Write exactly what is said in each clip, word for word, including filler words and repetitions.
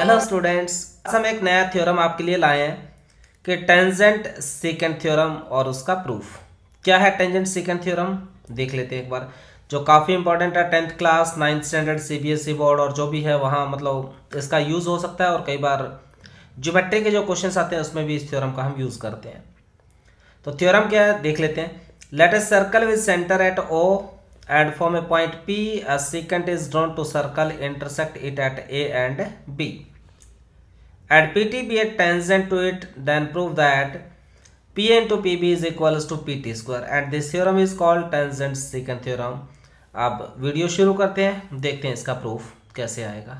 Hello students, हम एक नया थ्योरम आपके लिए लाए हैं कि टेंजेंट सीकेंट थ्योरम और उसका प्रूफ। क्या है टेंजेंट सीकेंट थ्योरम, देख लेते हैं एक बार। जो काफ़ी इंपॉर्टेंट है, tenth class ninth standard CBSE board और जो भी है वहाँ मतलब इसका यूज़ हो सकता है। और कई बार ज्योमेट्री के जो क्वेश्चंस आते हैं उसमें भी इस थ्योरम का हम यूज़ करते हैं। तो थ्योरम क्या है देख लेते हैं। Let a circle with centre at O and from a point P, a secant is drawn to circle intersect it at A and B. And P T be a tangent to it, then prove that P into P B is equals to P T square. And this theorem is called tangent secant theorem. अब video शुरू करते हैं, देखते हैं इसका proof कैसे आएगा।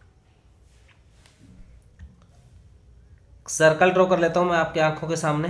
Circle draw कर लेता हूं मैं आपकी आंखों के सामने,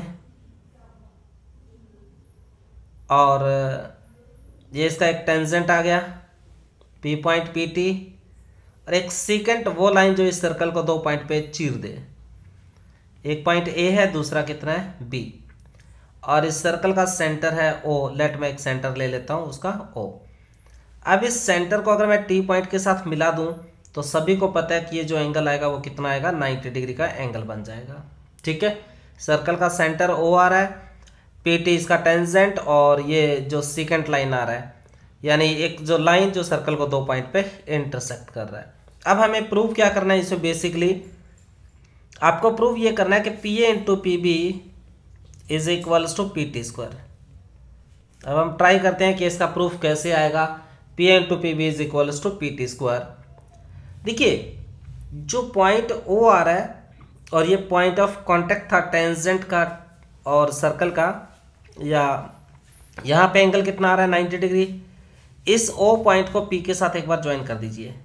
और ये इसका एक टेंजेंट आ गया P पॉइंट पी टी, और एक सीकेंट वो लाइन जो इस सर्कल को दो पॉइंट पे चीर दे। एक पॉइंट A है, दूसरा कितना है B, और इस सर्कल का सेंटर है O। लेट मैं एक सेंटर ले लेता हूँ उसका O। अब इस सेंटर को अगर मैं T पॉइंट के साथ मिला दूँ तो सभी को पता है कि ये जो एंगल आएगा वो कितना आएगा, नाइन्टी डिग्री का एंगल बन जाएगा। ठीक है, सर्कल का सेंटर O आ रहा है, पी टी इसका टेंजेंट, और ये जो सीकेंट लाइन आ रहा है, यानी एक जो लाइन जो सर्कल को दो पॉइंट पे इंटरसेक्ट कर रहा है। अब हमें प्रूव क्या करना है इसमें, बेसिकली आपको प्रूव ये करना है कि P A into P B is equals to P T square. अब हम ट्राई करते हैं कि इसका प्रूफ कैसे आएगा। P A into P B is equals to P T square. देखिए जो पॉइंट ओ आ रहा है और ये पॉइंट ऑफ कॉन्टेक्ट था टेंजेंट का और सर्कल का, या यहाँ पे एंगल कितना आ रहा है नाइन्टी डिग्री। इस O पॉइंट को P के साथ एक बार ज्वाइन कर दीजिए।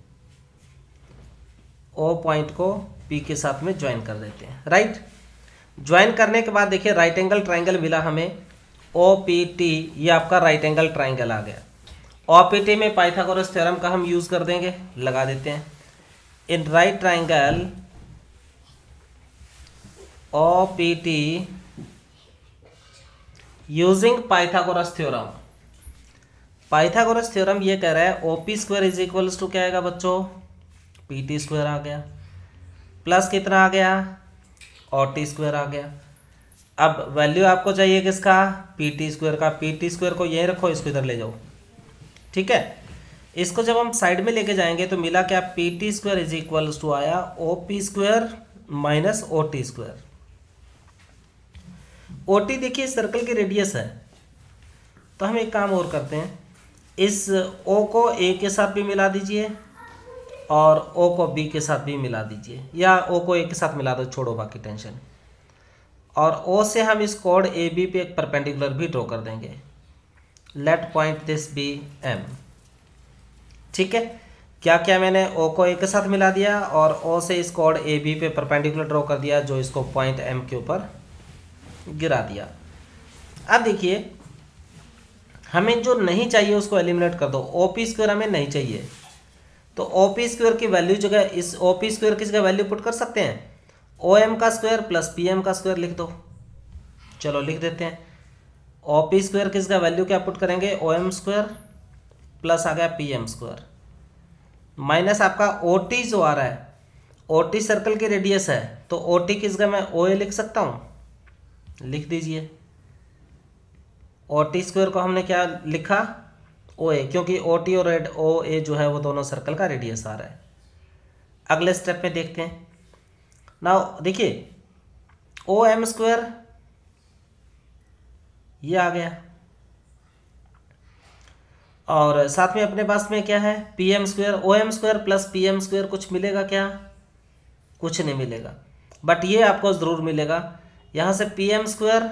O पॉइंट को P के साथ में ज्वाइन कर देते हैं, राइट। ज्वाइन करने के बाद देखिए राइट एंगल ट्राइंगल मिला हमें, O P T, ये आपका राइट एंगल ट्राइंगल आ गया। O P T में पाइथागोरस थ्योरम का हम यूज कर देंगे, लगा देते हैं। In right triangle O P T using Pythagoras theorem. Pythagoras theorem ये कह रहा है O P square is equals to क्या आएगा बच्चों, पी टी स्क्वायर आ गया, प्लस कितना आ गया, ओ टी स्क्वायर आ गया। अब वैल्यू आपको चाहिए किसका, पी टी स्क्वायर का। पी टी स्क्वायर को यहीं रखो, इसको इधर ले जाओ। ठीक है, इसको जब हम साइड में लेके जाएंगे तो मिला क्या, P T square is equals to आया O P square minus O T square. O T देखिए सर्कल की रेडियस है, तो हम एक काम और करते हैं, इस O को A के साथ भी मिला दीजिए और O को B के साथ भी मिला दीजिए, या O को A के साथ मिला दो, छोड़ो बाकी टेंशन। और O से हम इस कोड ए बी पे एक परपेंडिकुलर भी ड्रॉ कर देंगे। Let point this B M। ठीक है, क्या क्या मैंने O को A के साथ मिला दिया और O से इस कोड ए बी पे परपेंडिकुलर ड्रॉ कर दिया, जो इसको पॉइंट M के ऊपर गिरा दिया। अब देखिए हमें जो नहीं चाहिए उसको एलिमिनेट कर दो। ओ पी स्क्वायर हमें नहीं चाहिए, तो ओ पी स्क्वायर की वैल्यू जगह इस ओ पी स्क्वायर की जगह वैल्यू पुट कर सकते हैं, ओ एम का स्क्वायर प्लस पी एम का स्क्वायर लिख दो। चलो लिख देते हैं। ओ पी स्क्वायर की जगह वैल्यू क्या पुट करेंगे, ओ एम स्क्वायर प्लस आ गया पी एम स्क्वायर, माइनस आपका ओ टी जो आ रहा है, ओ टी सर्कल की रेडियस है, तो ओ टी की जगह मैं ओ ए लिख सकता हूँ, लिख दीजिए। ओ टी स्क्वायर को हमने क्या लिखा, ओ ए, क्योंकि ओ टी और ओ ए जो है वो दोनों सर्कल का रेडियस आ रहा है। अगले स्टेप में देखते हैं। नाउ देखिए ओ एम स्क्वायर ये आ गया, और साथ में अपने पास में क्या है, P M square. O M square plus P M square कुछ मिलेगा क्या, कुछ नहीं मिलेगा, बट ये आपको ज़रूर मिलेगा। यहाँ से P M square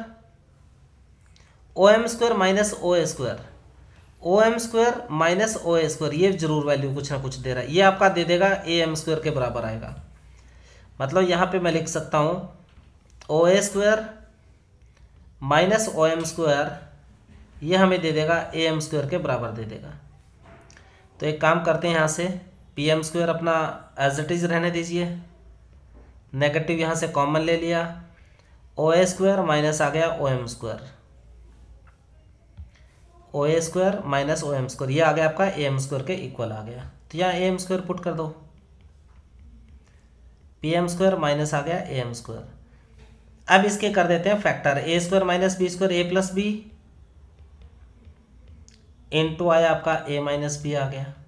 O M square minus O A square, O M square minus O A square, ये जरूर वैल्यू कुछ ना कुछ दे रहा है। ये आपका दे देगा ए एम स्क्वायर के बराबर आएगा। मतलब यहाँ पे मैं लिख सकता हूँ O A square minus O M square, ये हमें दे देगा ए एम स्क्वायर के बराबर दे देगा। तो एक काम करते हैं, यहाँ से पी एम स्क्वायर अपना एज इट इज़ रहने दीजिए, नेगेटिव यहाँ से कॉमन ले लिया, ओ ए स्क्वायर माइनस आ गया O M square, O A square minus O M square, ये आ गया आपका ए एम स्क्वायर के इक्वल आ गया। तो यहाँ ए एम स्क्वायर पुट कर दो। पी एम स्क्वायर माइनस आ गया ए एम स्क्वायर। अब इसके कर देते हैं factor, A square minus B square A plus B into आया आपका ए माइनस बी आ गया।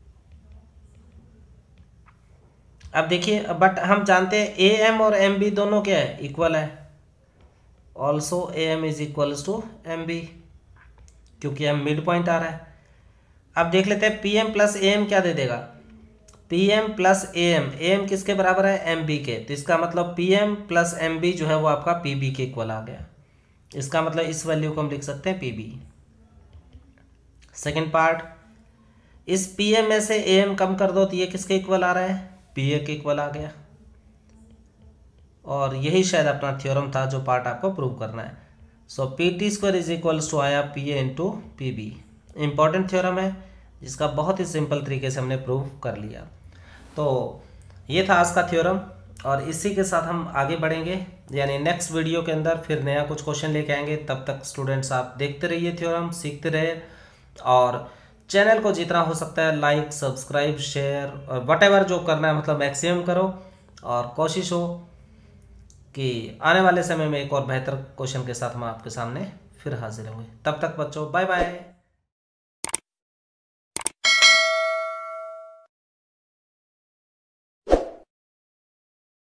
अब देखिए, बट हम जानते हैं ए एम और एम बी दोनों क्या है, इक्वल है। Also A M is equals to M B, क्योंकि एम मिड पॉइंट आ रहा है। अब देख लेते हैं P M plus A M क्या दे देगा, P M plus A M, A M किसके बराबर है, एम बी के, तो इसका मतलब P M plus M B जो है वो आपका पी बी के इक्वल आ गया। इसका मतलब इस वैल्यू को हम लिख सकते हैं पी बी। सेकेंड पार्ट, इस पी एम में से ए एम कम कर दो तो ये किसके इक्वल आ रहा है, पी ए के इक्वल आ गया। और यही शायद अपना थ्योरम था जो पार्ट आपको प्रूव करना है। So P T square is equals to आया P A into P B. Important theorem है जिसका बहुत ही सिंपल तरीके से हमने प्रूव कर लिया। तो ये था आज का थ्योरम, और इसी के साथ हम आगे बढ़ेंगे, यानी नेक्स्ट वीडियो के अंदर फिर नया कुछ क्वेश्चन लेके आएंगे। तब तक स्टूडेंट्स आप देखते रहिए थ्योरम, सीखते रहे, और चैनल को जितना हो सकता है लाइक, सब्सक्राइब, शेयर और वट एवर जो करना है मतलब मैक्सिमम करो, और कोशिश हो कि आने वाले समय में एक और बेहतर क्वेश्चन के साथ हम आपके सामने फिर हाजिर होंगे। तब तक बच्चों बाय बाय।